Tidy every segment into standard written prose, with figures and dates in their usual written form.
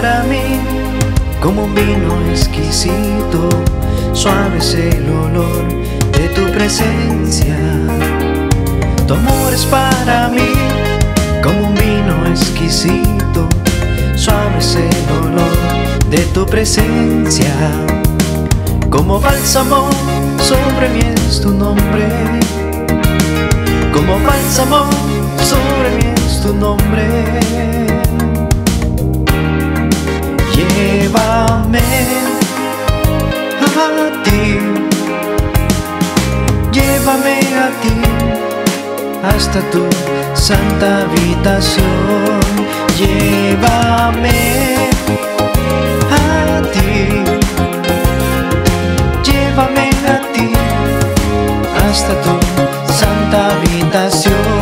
para mí como un vino exquisito, suave es el olor de tu presencia. Tu amor es para mí como un vino exquisito, suave es el olor de tu presencia. Como bálsamo sobre mí es tu nombre, como bálsamo sobre mí es tu nombre. Llévame a ti, llévame a ti hasta tu santa habitación. Llévame a ti, llévame a ti hasta tu santa habitación.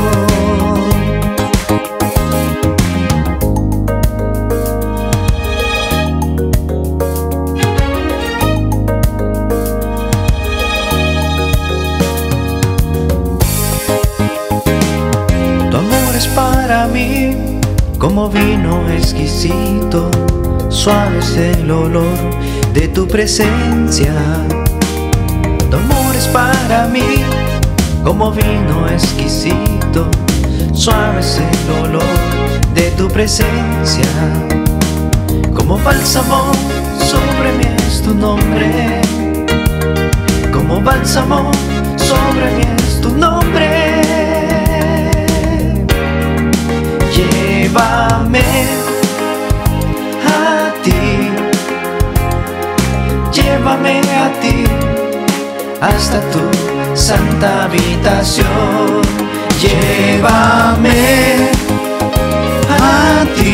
Para mí como vino exquisito, suave es el olor de tu presencia. Tu amor es para mí como vino exquisito, suave es el olor de tu presencia. Como bálsamo sobre mí es tu nombre, como bálsamo sobre mí es tu nombre. Llévame a ti, llévame a ti hasta tu santa habitación. Llévame a ti,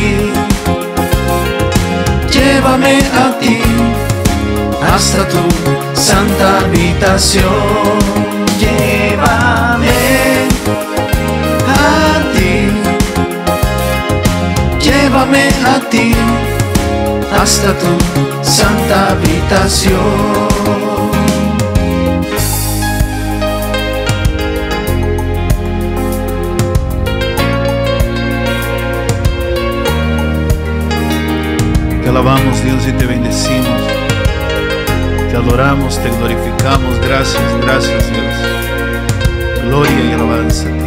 llévame a ti hasta tu santa habitación. Llévame a ti, llévame a ti hasta tu santa habitación. Te alabamos, Dios, y te bendecimos. Te adoramos, te glorificamos. Gracias, gracias, Dios. Gloria y alabanza a ti.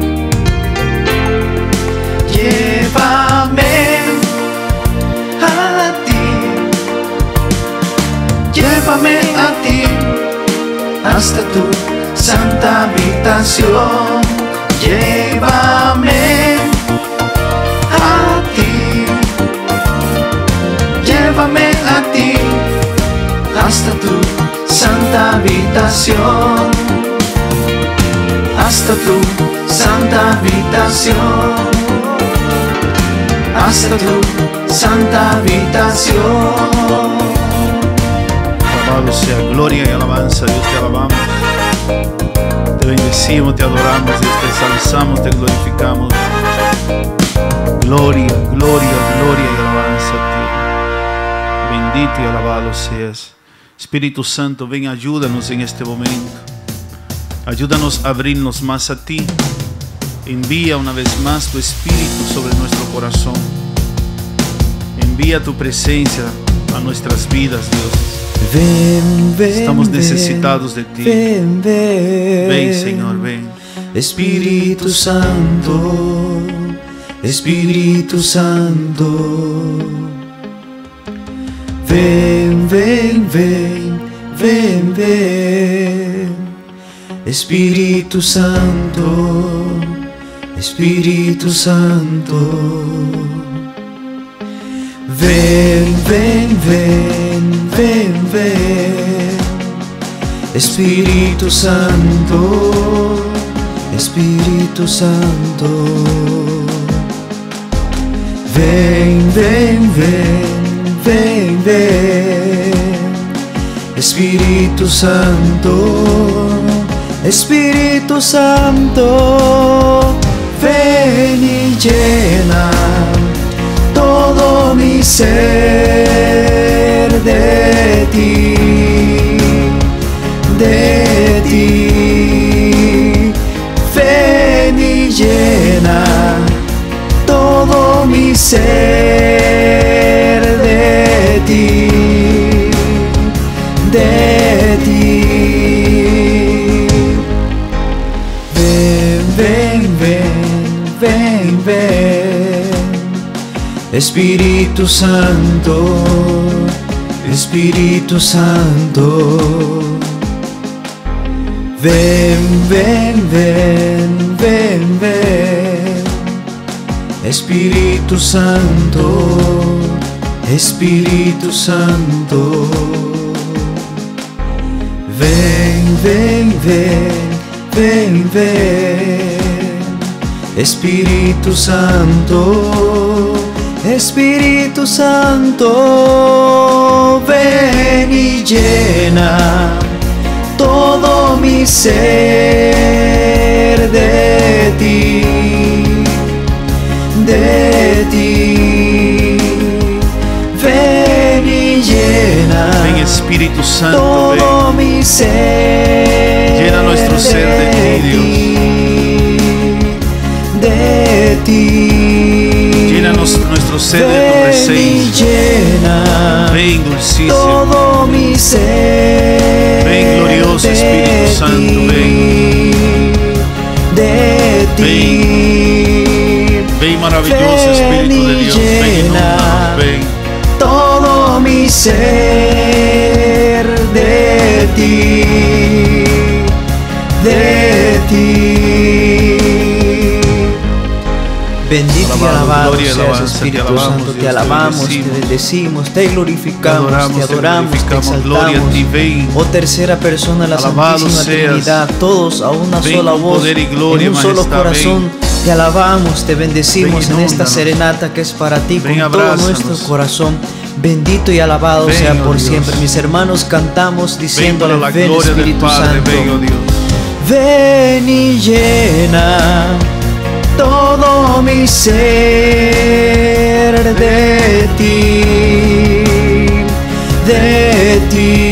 Llévame a ti, llévame a ti hasta tu santa habitación. Llévame a ti, llévame a ti hasta tu santa habitación, hasta tu santa habitación, hasta tu santa habitación. Alabado sea, gloria y alabanza, Dios, te alabamos. Te bendecimos, te adoramos, Dios, te ensalzamos, te glorificamos. Gloria, gloria, gloria y alabanza a ti. Bendito y alabado seas. Espíritu Santo, ven, ayúdanos en este momento. Ayúdanos a abrirnos más a ti. Envía una vez más tu Espíritu sobre nuestro corazón. Envía tu presencia a nuestras vidas, Dios. Ven, ven, estamos necesitados de ti. Ven, ven, ven, Señor, ven. Espíritu Santo, Espíritu Santo. Ven, ven, ven, ven, ven. Espíritu Santo, Espíritu Santo. Ven, ven, ven, ven, ven. Espíritu Santo, Espíritu Santo. Ven, ven, ven, ven, ven. Espíritu Santo, Espíritu Santo. Ven y llena todo mi ser de ti, de ti. Ven y llena todo mi ser Espíritu Santo, Espíritu Santo. Ven, ven, ven, ven, ven. Espíritu Santo, Espíritu Santo. Ven, ven, ven, ven, ven. Espíritu Santo, Espíritu Santo. Ven y llena todo mi ser de ti, de ti. Ven y llena, ven Espíritu Santo, todo ven. Mi ser, Llena nuestro ser de ti, de ti. Llénanos nuestro ser de tu presencia. Llena ven dulcísimo, todo mi ser. Ven glorioso Espíritu Santo, ven. De ti. Ven maravilloso Espíritu de Dios, ven inúndanos, ven. Todo mi ser de ti, de ti. Bendito y alabado seas, Espíritu Santo, te alabamos, te bendecimos, te glorificamos, te adoramos, te exaltamos. Oh tercera persona, la Santísima Trinidad, todos a una sola voz, en un solo corazón, te alabamos, te bendecimos en esta serenata que es para ti, con todo nuestro corazón. Bendito y alabado sea por siempre. Mis hermanos, cantamos diciéndole: ven Espíritu Santo, ven y llena todo mi ser de ti, de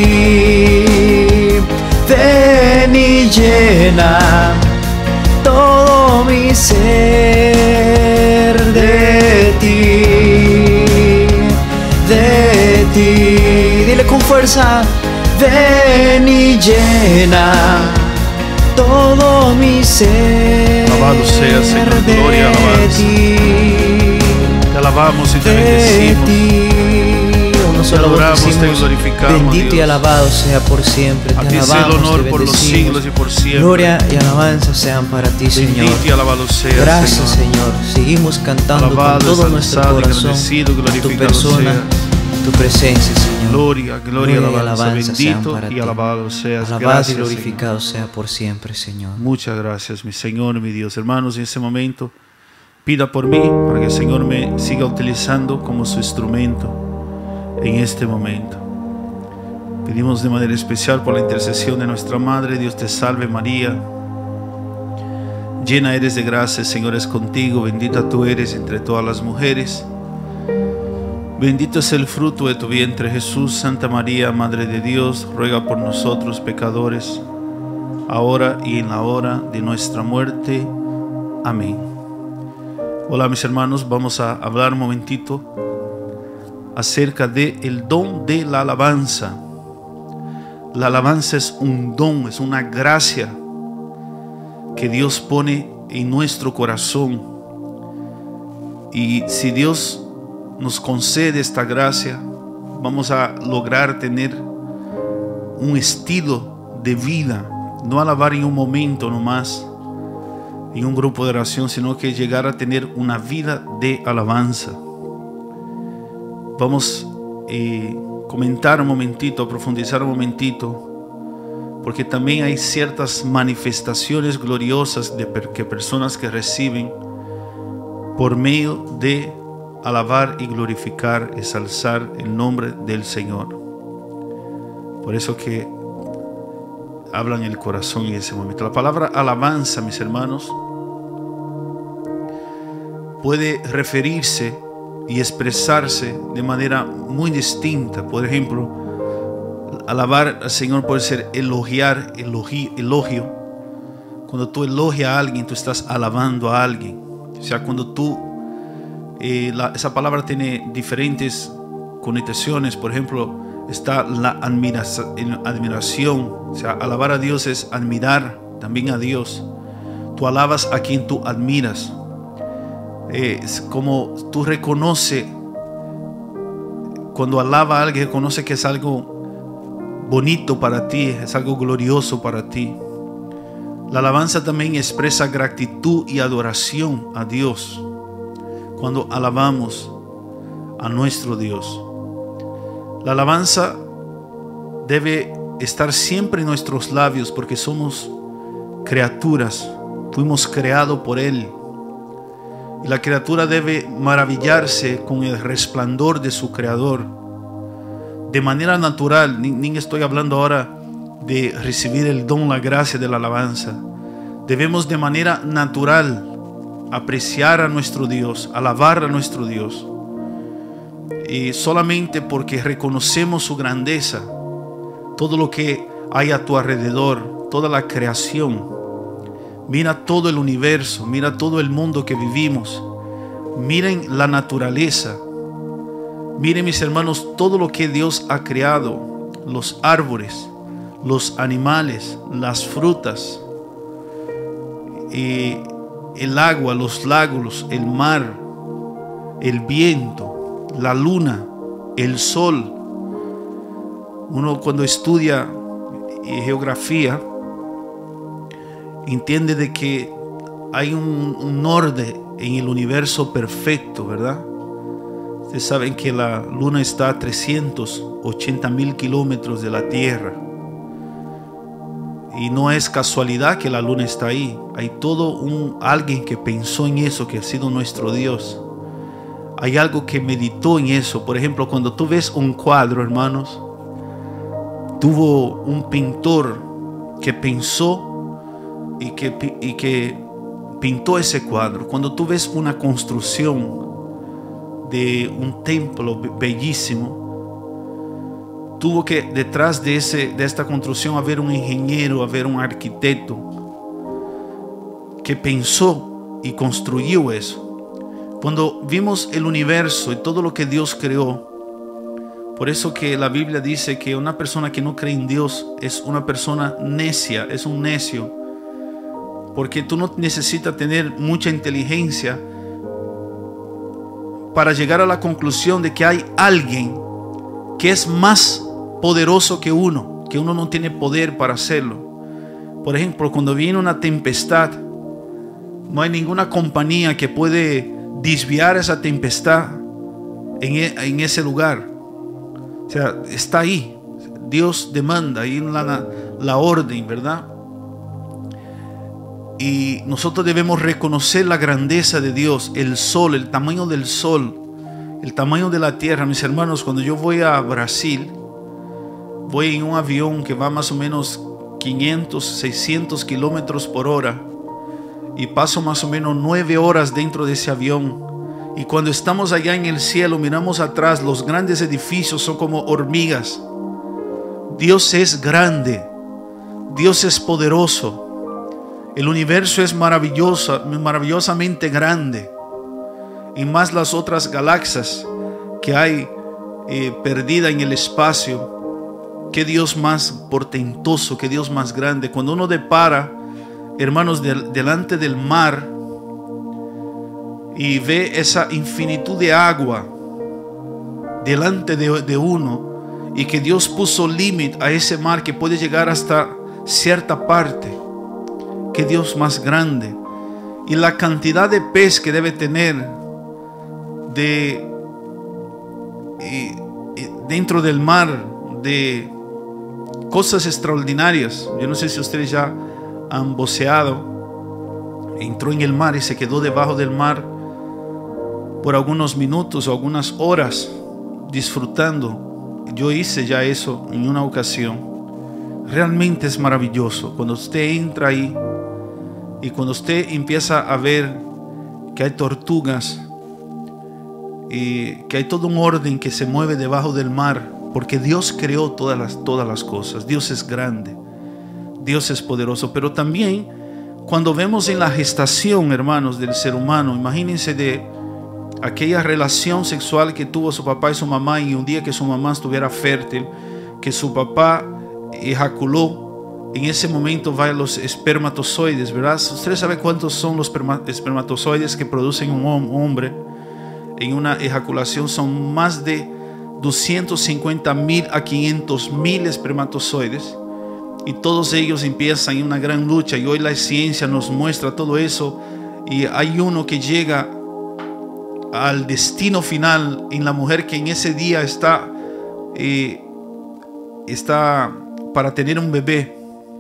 ti. Ven y llena todo mi ser de ti, de ti. Dile con fuerza: ven y llena todo mi ser. Alabado sea, Señor, gloria, alabanza. Te alabamos y te bendecimos. Te adoramos, te glorificamos. Bendito y alabado sea por siempre. A Te ti sea el alabamos, honor te por los bendecimos. siglos y por siempre. Gloria y alabanza sean para ti, Señor. Bendito y alabado sea, Gracias, Señor. Seguimos cantando Alabado, con todo nuestro exaltado, corazón engrandecido, tu glorificado persona, seas. tu presencia, Señor. Gloria, gloria y alabanza. sean Bendito para y ti. alabado seas. Alabado Gracias, y glorificado Señor. sea por siempre, Señor. Muchas gracias, mi Señor, mi Dios. Hermanos, en este momento, pida por mí para que el Señor me siga utilizando como su instrumento en este momento. Pedimos de manera especial por la intercesión de nuestra Madre. Dios te salve María, llena eres de gracia, el Señor es contigo, bendita tú eres entre todas las mujeres. Bendito es el fruto de tu vientre, Jesús. Santa María, Madre de Dios, ruega por nosotros pecadores, ahora y en la hora de nuestra muerte. Amén. Hola mis hermanos, vamos a hablar un momentito acerca del don de la alabanza. La alabanza es un don, es una gracia que Dios pone en nuestro corazón. Y si Dios nos concede esta gracia, vamos a lograr tener un estilo de vida, no alabar en un momento nomás, en un grupo de oración, sino que llegar a tener una vida de alabanza. Vamos a comentar un momentito, a profundizar un momentito, porque también hay ciertas manifestaciones gloriosas que personas que reciben por medio de alabar y glorificar, ensalzar el nombre del Señor. Por eso que hablan el corazón en ese momento. La palabra alabanza, mis hermanos, puede referirse y expresarse de manera muy distinta. Por ejemplo, alabar al Señor puede ser elogiar, elogio. Cuando tú elogias a alguien, tú estás alabando a alguien. O sea, cuando tú esa palabra tiene diferentes connotaciones. Por ejemplo, está la admiración. O sea, alabar a Dios es admirar también a Dios. Tú alabas a quien tú admiras. Es como tú reconoces cuando alaba a alguien, reconoce que es algo bonito para ti, es algo glorioso para ti. La alabanza también expresa gratitud y adoración a Dios. Cuando alabamos a nuestro Dios, la alabanza debe estar siempre en nuestros labios, porque somos criaturas, fuimos creados por Él. Y la criatura debe maravillarse con el resplandor de su Creador de manera natural. Ni estoy hablando ahora de recibir el don, la gracia de la alabanza. Debemos de manera natural apreciar a nuestro Dios, alabar a nuestro Dios, y solamente porque reconocemos su grandeza, todo lo que hay a tu alrededor, toda la creación. Mira todo el universo, mira todo el mundo que vivimos, miren la naturaleza. Miren, mis hermanos, todo lo que Dios ha creado, los árboles, los animales, las frutas, el agua, los lagos, el mar, el viento, la luna, el sol. Uno cuando estudia geografía entiende de que hay un orden en el universo perfecto, ¿verdad? Ustedes saben que la luna está a 380.000 kilómetros de la Tierra. Y no es casualidad que la luna está ahí. Hay todo alguien que pensó en eso, que ha sido nuestro Dios. Hay algo que meditó en eso. Por ejemplo, cuando tú ves un cuadro, hermanos, tuvo un pintor que pensó y que pintó ese cuadro. Cuando tú ves una construcción de un templo bellísimo, tuvo que detrás de esta construcción haber un ingeniero, haber un arquitecto que pensó y construyó eso. Cuando vimos el universo y todo lo que Dios creó, por eso que la Biblia dice que una persona que no cree en Dios es una persona necia, es un necio, porque tú no necesitas tener mucha inteligencia para llegar a la conclusión de que hay alguien que es más poderoso que uno no tiene poder para hacerlo. Por ejemplo, cuando viene una tempestad, no hay ninguna compañía que puede desviar esa tempestad en ese lugar. O sea, está ahí. Dios demanda ahí la orden, ¿verdad? Y nosotros debemos reconocer la grandeza de Dios, el sol, el tamaño del sol, el tamaño de la tierra. Mis hermanos, cuando yo voy a Brasil, voy en un avión que va más o menos 500, 600 kilómetros por hora y paso más o menos 9 horas dentro de ese avión. Y cuando estamos allá en el cielo, miramos atrás, los grandes edificios son como hormigas. Dios es grande, Dios es poderoso. El universo es maravilloso, maravillosamente grande. Y más las otras galaxias que hay perdida en el espacio. Qué Dios más portentoso, qué Dios más grande. Cuando uno depara, hermanos, delante del mar y ve esa infinitud de agua delante de uno, y que Dios puso límite a ese mar que puede llegar hasta cierta parte. Qué Dios más grande. Y la cantidad de pez que debe tener dentro del mar, de cosas extraordinarias. Yo no sé si ustedes ya han buceado. Entró en el mar y se quedó debajo del mar por algunos minutos o algunas horas disfrutando. Yo hice ya eso en una ocasión. Realmente es maravilloso cuando usted entra ahí y cuando usted empieza a ver que hay tortugas y que hay todo un orden que se mueve debajo del mar, porque Dios creó todas las cosas. Dios es grande, Dios es poderoso. Pero también cuando vemos en la gestación, hermanos, del ser humano, imagínense de aquella relación sexual que tuvo su papá y su mamá, y un día que su mamá estuviera fértil, que su papá ejaculó, en ese momento van los espermatozoides, ¿verdad? Ustedes saben cuántos son los espermatozoides que producen un hombre en una ejaculación. Son más de 250,000 a 500,000 espermatozoides, y todos ellos empiezan en una gran lucha, y hoy la ciencia nos muestra todo eso, y hay uno que llega al destino final en la mujer que en ese día está para tener un bebé,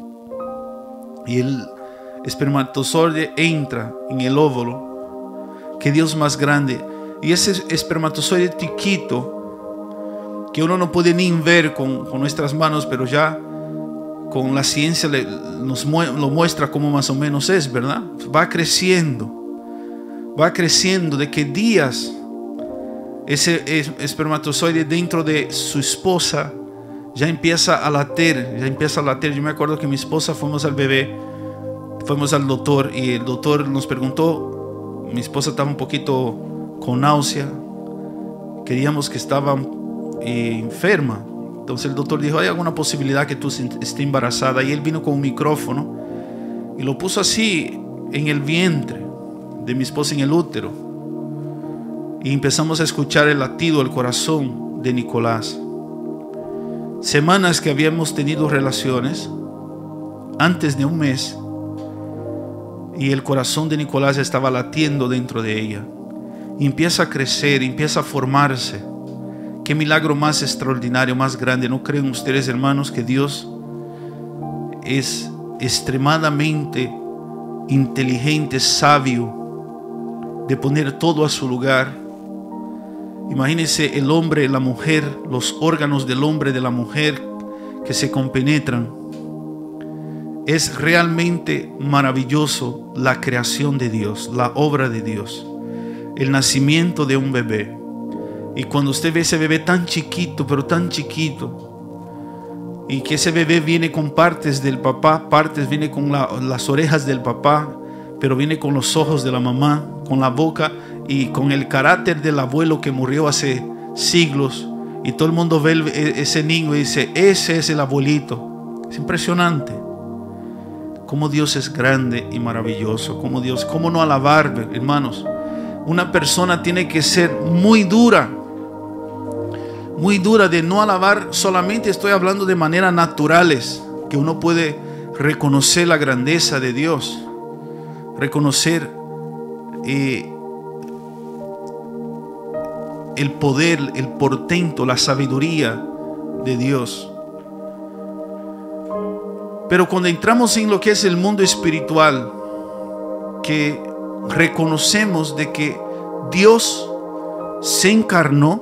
y el espermatozoide entra en el óvulo. Que Dios más grande, y ese espermatozoide chiquito que uno no puede ni ver con nuestras manos, pero ya con la ciencia nos lo muestra como más o menos es, ¿verdad? Va creciendo de que días ese espermatozoide dentro de su esposa ya empieza a latir. Yo me acuerdo que mi esposa fuimos al doctor, y el doctor nos preguntó, mi esposa estaba un poquito con náusea, queríamos que estaba enferma. Entonces el doctor dijo, ¿hay alguna posibilidad que tú estés embarazada? Y él vino con un micrófono y lo puso así en el vientre de mi esposa, en el útero, y empezamos a escuchar el latido del corazón de Nicolás. Semanas que habíamos tenido relaciones, antes de un mes, y el corazón de Nicolás estaba latiendo dentro de ella, y empieza a crecer, empieza a formarse. Qué milagro más extraordinario, más grande. ¿No creen ustedes, hermanos, que Dios es extremadamente inteligente, sabio, de poner todo a su lugar? Imagínense el hombre, la mujer, los órganos del hombre, de la mujer que se compenetran. Es realmente maravilloso la creación de Dios, la obra de Dios, el nacimiento de un bebé. Y cuando usted ve ese bebé tan chiquito, pero tan chiquito, y que ese bebé viene con partes del papá, viene con las orejas del papá, pero viene con los ojos de la mamá, con la boca y con el carácter del abuelo que murió hace siglos, y todo el mundo ve ese niño y dice, ese es el abuelito. Es impresionante cómo Dios es grande y maravilloso, cómo no alabar, hermanos. Una persona tiene que ser muy dura de no alabar. Solamente estoy hablando de maneras naturales, que uno puede reconocer la grandeza de Dios, reconocer el poder, el portento, la sabiduría de Dios. Pero cuando entramos en lo que es el mundo espiritual, que reconocemos de que Dios se encarnó,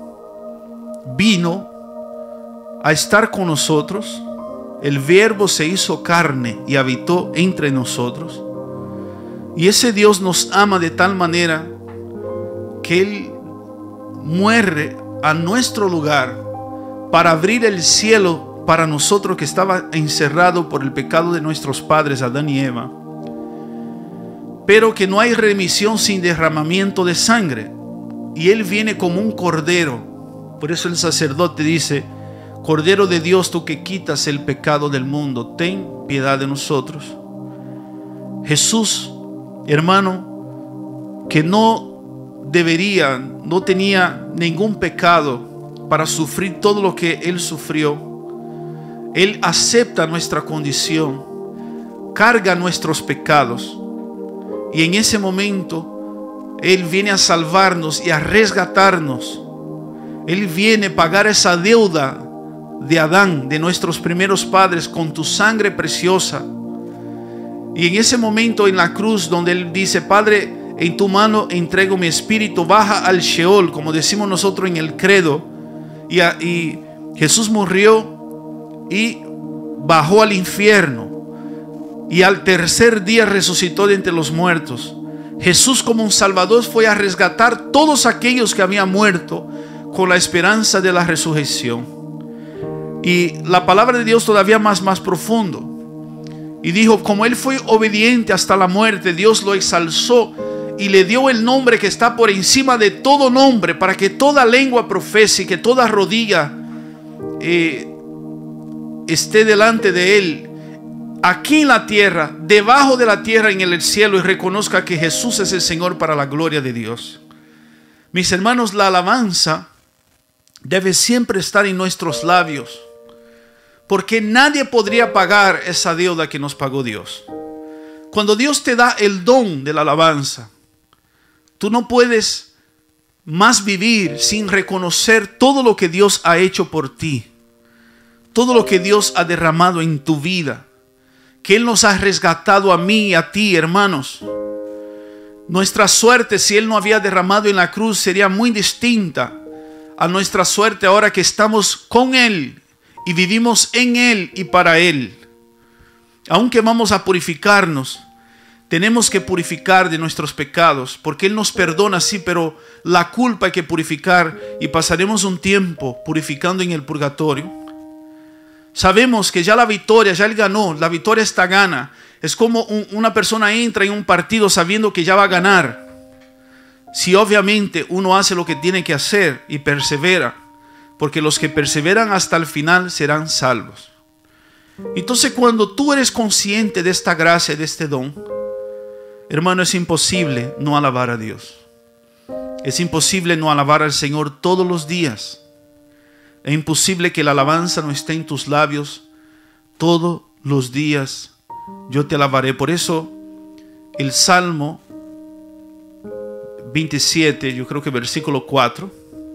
vino a estar con nosotros, el Verbo se hizo carne y habitó entre nosotros, y ese Dios nos ama de tal manera que Él muere a nuestro lugar para abrir el cielo para nosotros, que estaba encerrado por el pecado de nuestros padres Adán y Eva, pero que no hay remisión sin derramamiento de sangre, y Él viene como un cordero. Por eso el sacerdote dice, Cordero de Dios, tú que quitas el pecado del mundo, ten piedad de nosotros. Jesús, hermano, que no tenía ningún pecado para sufrir todo lo que Él sufrió. Él acepta nuestra condición, carga nuestros pecados, y en ese momento Él viene a salvarnos y a resgatarnos. Él viene a pagar esa deuda de Adán, de nuestros primeros padres, con tu sangre preciosa. Y en ese momento en la cruz, donde Él dice, Padre, en tu mano entrego mi espíritu, baja al Sheol, como decimos nosotros en el credo, y Jesús murió y bajó al infierno, y al tercer día resucitó de entre los muertos. Jesús, como un salvador, fue a resgatar todos aquellos que habían muerto, con la esperanza de la resurrección. Y la palabra de Dios todavía más profundo, y dijo, como Él fue obediente hasta la muerte, Dios lo exalzó y le dio el nombre que está por encima de todo nombre, para que toda lengua profese y que toda rodilla esté delante de Él, aquí en la tierra, debajo de la tierra, en el cielo, y reconozca que Jesús es el Señor, para la gloria de Dios. Mis hermanos, la alabanza debe siempre estar en nuestros labios, porque nadie podría pagar esa deuda que nos pagó Dios. Cuando Dios te da el don de la alabanza, tú no puedes más vivir sin reconocer todo lo que Dios ha hecho por ti, todo lo que Dios ha derramado en tu vida, que Él nos ha resgatado a mí y a ti, hermanos. Nuestra suerte, si Él no había derramado en la cruz, sería muy distinta a nuestra suerte ahora que estamos con Él y vivimos en Él y para Él. Aunque vamos a purificarnos, tenemos que purificar de nuestros pecados, porque Él nos perdona, sí, pero la culpa hay que purificar, y pasaremos un tiempo purificando en el purgatorio. Sabemos que ya la victoria, ya Él ganó, la victoria está gana. Es como una persona entra en un partido sabiendo que ya va a ganar. Si obviamente uno hace lo que tiene que hacer y persevera, porque los que perseveran hasta el final serán salvos. Entonces, cuando tú eres consciente de esta gracia, de este don, hermano, es imposible no alabar a Dios. Es imposible no alabar al Señor todos los días. Es imposible que la alabanza no esté en tus labios todos los días. Yo te alabaré. Por eso el Salmo 27, yo creo que versículo 4,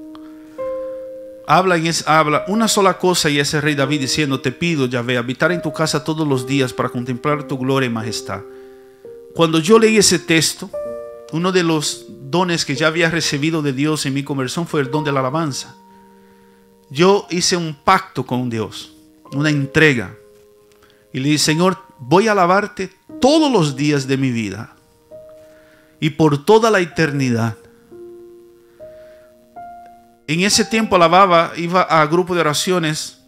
habla una sola cosa, y ese rey David diciendo: te pido, Yahvé, habitar en tu casa todos los días para contemplar tu gloria y majestad. Cuando yo leí ese texto, uno de los dones que ya había recibido de Dios en mi conversión fue el don de la alabanza. Yo hice un pacto con Dios, una entrega, y le dije: Señor, voy a alabarte todos los días de mi vida y por toda la eternidad. En ese tiempo alababa, iba a grupo de oraciones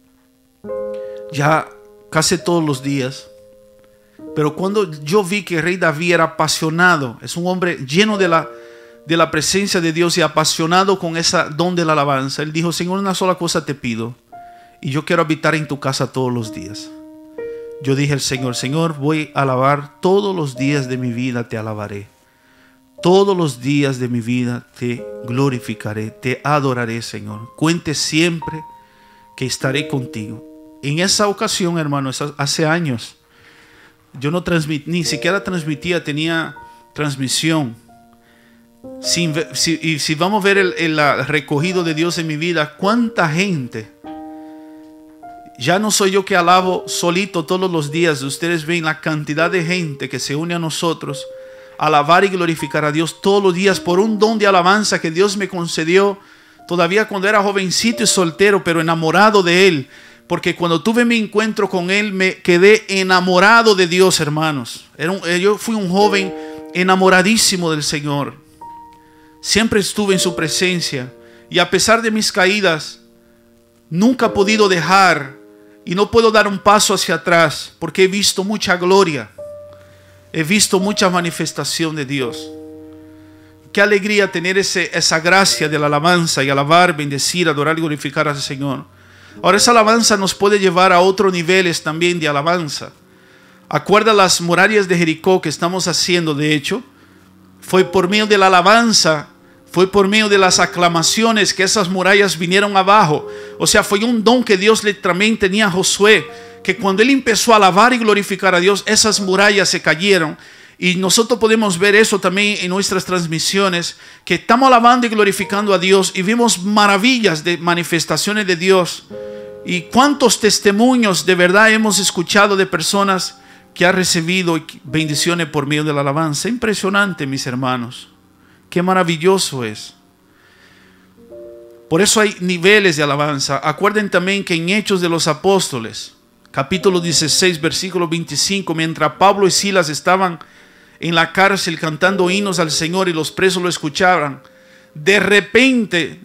ya casi todos los días. Pero cuando yo vi que el rey David era apasionado, es un hombre lleno de la presencia de Dios y apasionado con ese don de la alabanza, él dijo: Señor, una sola cosa te pido, y yo quiero habitar en tu casa todos los días. Yo dije al Señor: Señor, voy a alabar todos los días de mi vida, te alabaré. Todos los días de mi vida te glorificaré, te adoraré, Señor. Cuente siempre que estaré contigo. En esa ocasión, hermano, hace años, yo no transmití, ni siquiera transmitía, tenía transmisión. Si vamos a ver el recogido de Dios en mi vida, cuánta gente. Ya no soy yo que alabo solito todos los días. Ustedes ven la cantidad de gente que se une a nosotros a alabar y glorificar a Dios todos los días por un don de alabanza que Dios me concedió todavía cuando era jovencito y soltero, pero enamorado de Él. Porque cuando tuve mi encuentro con Él, me quedé enamorado de Dios, hermanos. Yo fui un joven enamoradísimo del Señor. Siempre estuve en su presencia. Y a pesar de mis caídas, nunca he podido dejar y no puedo dar un paso hacia atrás, porque he visto mucha gloria. He visto mucha manifestación de Dios. Qué alegría tener esa gracia de la alabanza y alabar, bendecir, adorar y glorificar al Señor. Ahora, esa alabanza nos puede llevar a otros niveles también de alabanza. Acuerda las murallas de Jericó que estamos haciendo, de hecho, fue por medio de la alabanza, fue por medio de las aclamaciones que esas murallas vinieron abajo. O sea, fue un don que Dios también tenía a Josué, que cuando él empezó a alabar y glorificar a Dios, esas murallas se cayeron. Y nosotros podemos ver eso también en nuestras transmisiones, que estamos alabando y glorificando a Dios y vimos maravillas de manifestaciones de Dios. Y cuántos testimonios de verdad hemos escuchado de personas que han recibido bendiciones por medio de la alabanza. Impresionante, mis hermanos. Qué maravilloso es. Por eso hay niveles de alabanza. Acuerden también que en Hechos de los Apóstoles, capítulo 16, versículo 25, mientras Pablo y Silas estaban en la cárcel cantando himnos al Señor y los presos lo escuchaban, de repente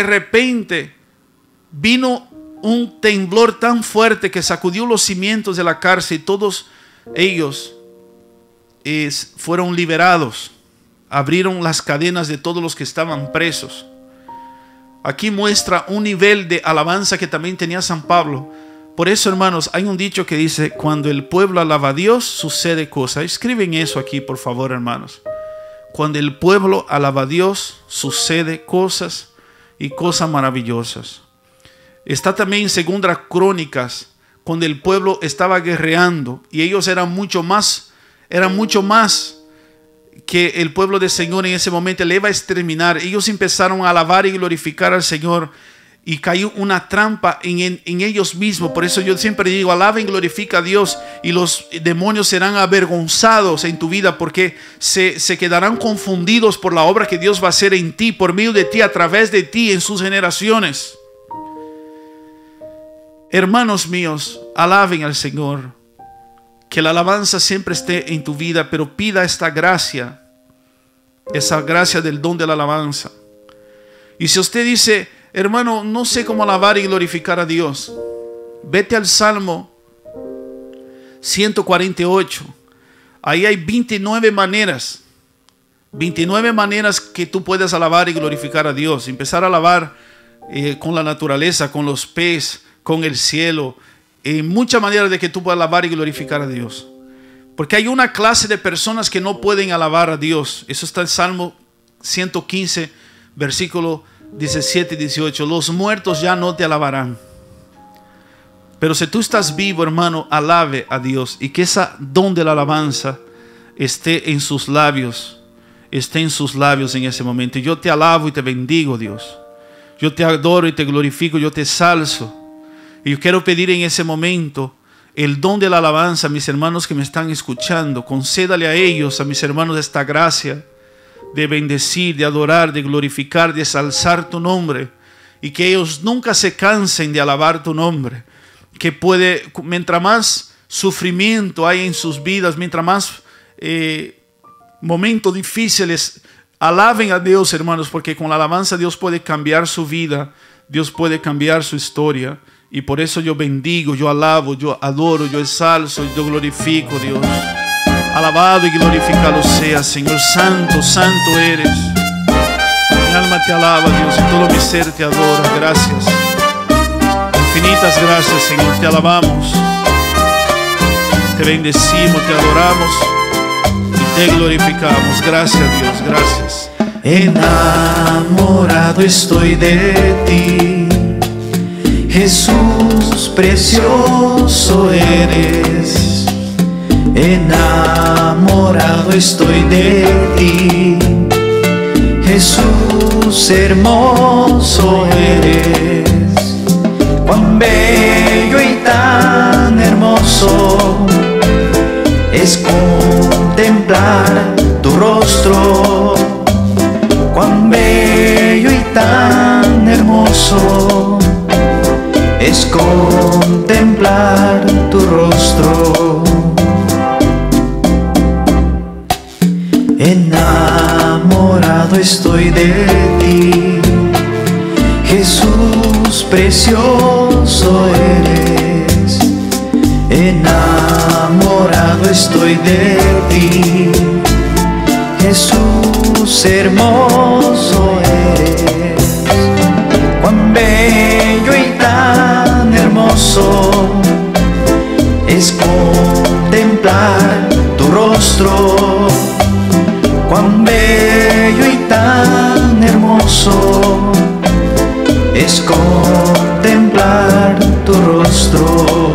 vino un temblor tan fuerte que sacudió los cimientos de la cárcel, y todos ellos fueron liberados. Abrieron las cadenas de todos los que estaban presos. Aquí muestra un nivel de alabanza que también tenía San Pablo. Por eso, hermanos, hay un dicho que dice: cuando el pueblo alaba a Dios, sucede cosas. Escriben eso aquí, por favor, hermanos. Cuando el pueblo alaba a Dios, sucede cosas. y cosas maravillosas. Está también en Segunda Crónicas, cuando el pueblo estaba guerreando y ellos eran mucho más que el pueblo del Señor en ese momento le iba a exterminar. Ellos empezaron a alabar y glorificar al Señor y cayó una trampa en ellos mismos. Por eso yo siempre digo, alaben y glorifica a Dios y los demonios serán avergonzados en tu vida, porque se quedarán confundidos por la obra que Dios va a hacer en ti, por medio de ti, a través de ti, en sus generaciones. Hermanos míos, alaben al Señor. Que la alabanza siempre esté en tu vida, pero pida esta gracia, esa gracia del don de la alabanza. Y si usted dice, hermano, no sé cómo alabar y glorificar a Dios, vete al Salmo 148. Ahí hay 29 maneras. 29 maneras que tú puedes alabar y glorificar a Dios. Empezar a alabar con la naturaleza, con los peces, con el cielo. Muchas maneras de que tú puedas alabar y glorificar a Dios. Porque hay una clase de personas que no pueden alabar a Dios. Eso está en Salmo 115, versículo 17 y 18. Los muertos ya no te alabarán. Pero si tú estás vivo, hermano, alabe a Dios. Y que ese don de la alabanza esté en sus labios. Esté en sus labios en ese momento. Y yo te alabo y te bendigo, Dios. Yo te adoro y te glorifico. Yo te exalzo. Y yo quiero pedir en ese momento el don de la alabanza a mis hermanos que me están escuchando. Concédale a ellos, a mis hermanos, esta gracia de bendecir, de adorar, de glorificar, de exalzar tu nombre. Y que ellos nunca se cansen de alabar tu nombre. Que mientras más sufrimiento hay en sus vidas, mientras más momentos difíciles, alaben a Dios, hermanos, porque con la alabanza Dios puede cambiar su vida, Dios puede cambiar su historia. Y por eso yo bendigo, yo alabo, yo adoro, yo exalzo, yo glorifico, Dios. Alabado y glorificado sea, Señor. Santo, santo eres. Mi alma te alaba, Dios, y todo mi ser te adora. Gracias. Infinitas gracias, Señor. Te alabamos, te bendecimos, te adoramos y te glorificamos. Gracias, Dios, gracias. Enamorado estoy de ti, Jesús, precioso eres. Enamorado estoy de ti, Jesús, hermoso eres. Cuán bello y tan hermoso es contemplar tu rostro. Cuán bello y tan hermoso es contemplar tu rostro. Enamorado estoy de ti, Jesús, precioso eres. Enamorado estoy de ti, Jesús, hermoso eres. Cuán bello y tan hermoso es contemplar tu rostro. Cuán bello y tan hermoso es contemplar tu rostro.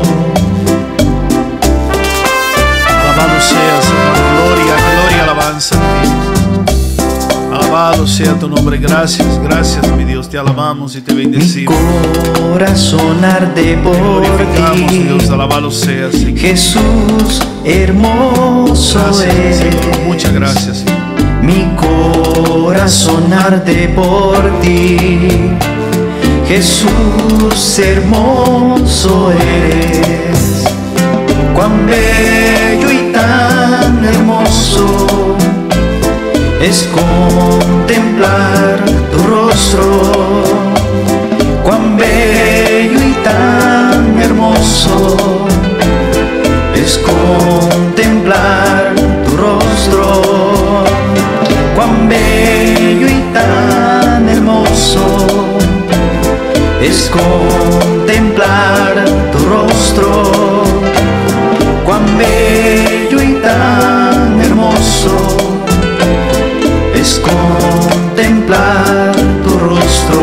Alabado sea, Señor. Gloria, gloria, alabanza a ti. Alabado sea tu nombre. Gracias, gracias, mi Dios. Te alabamos y te bendecimos. Mi corazón arde por Te glorificamos, ti, Dios. Alabado sea, Señor. Jesús, hermoso Gracias, eres. Señor. Muchas gracias, Señor. Mi corazón arde por ti, Jesús, hermoso eres. Cuán bello y tan hermoso es contemplar tu rostro. Cuán bello y tan hermoso es contemplar tu rostro. Cuán bello y tan hermoso es contemplar tu rostro. Cuán bello y tan hermoso es contemplar tu rostro.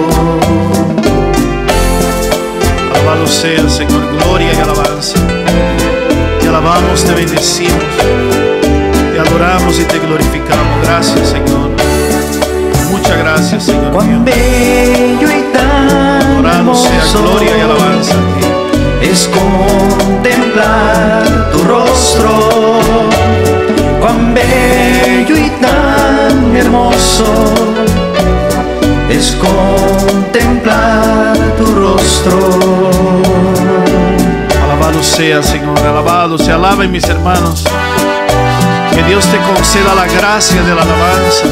Alabado sea, Señor, gloria y alabanza. Te alabamos, te bendecimos, te adoramos y te glorificamos. Gracias, Señor. Muchas gracias, Señor. Cuán bello y tan Adorado sea, hermoso gloria y alabanza a ti. es contemplar tu rostro. Cuán bello y tan hermoso es contemplar tu rostro. Alabado sea, Señor, alabado se alaben mis hermanos. Que Dios te conceda la gracia de la alabanza.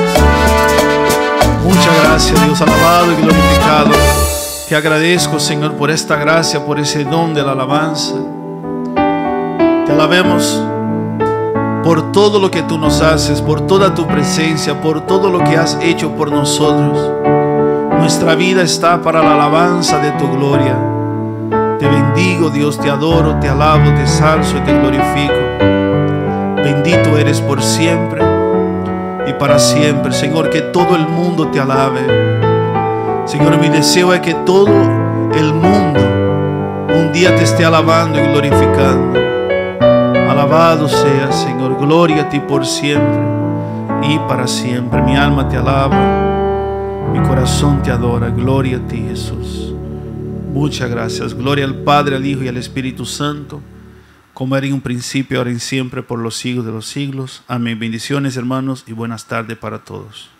Muchas gracias, Dios, alabado y glorificado. Te agradezco, Señor, por esta gracia, por ese don de la alabanza. Te alabemos por todo lo que tú nos haces, por toda tu presencia, por todo lo que has hecho por nosotros. Nuestra vida está para la alabanza de tu gloria. Te bendigo, Dios, te adoro, te alabo, te exalzo y te glorifico. Bendito eres por siempre y para siempre, Señor, que todo el mundo te alabe. Señor, mi deseo es que todo el mundo un día te esté alabando y glorificando. Alabado sea, Señor, gloria a ti por siempre y para siempre. Mi alma te alaba, mi corazón te adora. Gloria a ti, Jesús. Muchas gracias. Gloria al Padre, al Hijo y al Espíritu Santo, como era en un principio, ahora y siempre, por los siglos de los siglos. Amén. Bendiciones, hermanos, y buenas tardes para todos.